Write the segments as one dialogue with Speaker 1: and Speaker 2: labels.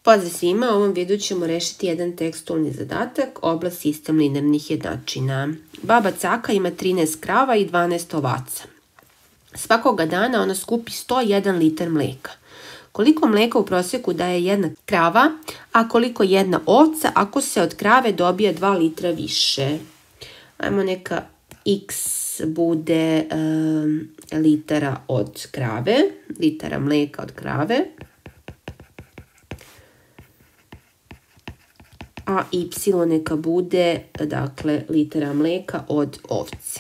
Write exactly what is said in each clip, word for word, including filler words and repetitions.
Speaker 1: Pozdrav svima, u ovom videu ćemo rešiti jedan tekstualni zadatak, oblast sistem linearnih jednačina. Baba Caka ima trinaest krava i dvanaest ovaca. Svakoga dana ona skupi sto jedan litar mleka. Koliko mleka u prosjeku daje jedna krava, a koliko jedna ovca ako se od krave dobije dva litra više? Ajmo neka x bude um, litara od krave, litara mleka od krave. A y neka bude, dakle, litara mleka od ovce.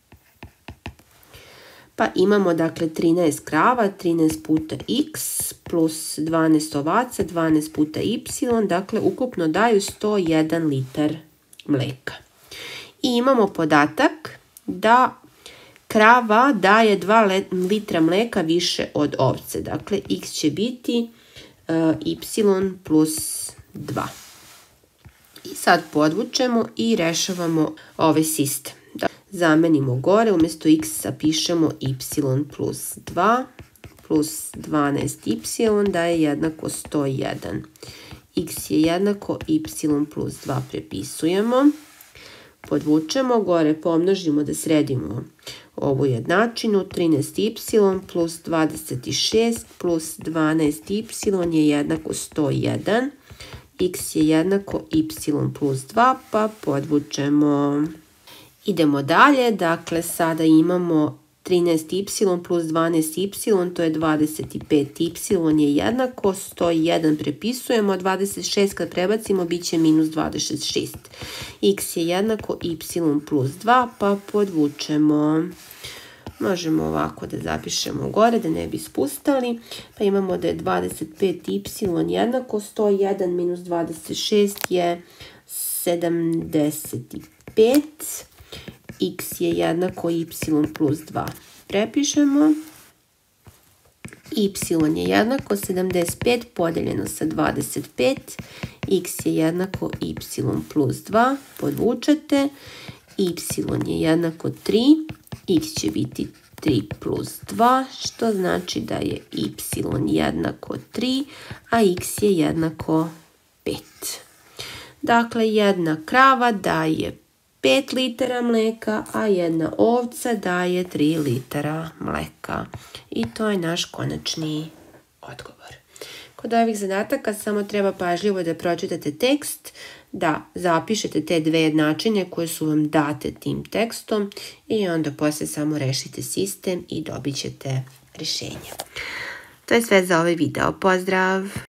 Speaker 1: Pa imamo, dakle, trinaest krava, trinaest puta x, plus dvanaest ovaca, dvanaest puta y, dakle, ukupno daju sto jedan litar mleka. I imamo podatak da krava daje dva litra mleka više od ovce. Dakle, x će biti uh, y plus dva. I sad podvučemo i rešavamo ovaj sistem. Da zamenimo gore, umjesto x zapišemo y plus dva plus dvanaest y da je jednako sto jedan. X je jednako y plus dva prepisujemo. Podvučemo gore, pomnožimo da sredimo ovu jednačinu. trinaest y plus dvadeset šest plus dvanaest y je jednako sto jedan. X je jednako y plus dva, pa podvučemo. Idemo dalje, dakle sada imamo trinaest y plus dvanaest y, to je dvadeset pet y je jednako sto jedan prepisujemo, dvadeset šest kad prebacimo bit će minus dvadeset šest. X je jednako y plus dva, pa podvučemo. Možemo ovako da zapišemo gore, da ne bi spustali. Pa imamo da je dvadeset pet y jednako sto jedan minus dvadeset šest je sedamdeset pet. X je jednako y plus dva. Prepišemo. Y je jednako sedamdeset pet podeljeno sa dvadeset pet. X je jednako y plus dva. Podvučete. Y je jednako tri. X će biti tri plus dva, što znači da je y jednako tri, a x je jednako pet. Dakle, jedna krava daje pet litara mleka, a jedna ovca daje tri litara mleka. I to je naš konačni odgovor. Kod ovih zadataka samo treba pažljivo da pročitate tekst, da zapišete te dve jednačine koje su vam date tim tekstom i onda posle samo rešite sistem i dobit ćete rešenje. To je sve za ovaj video. Pozdrav!